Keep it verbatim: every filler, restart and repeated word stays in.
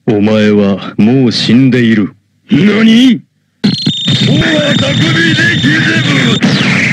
お前はもう死んでいる。何？そうは匠できぜぶ。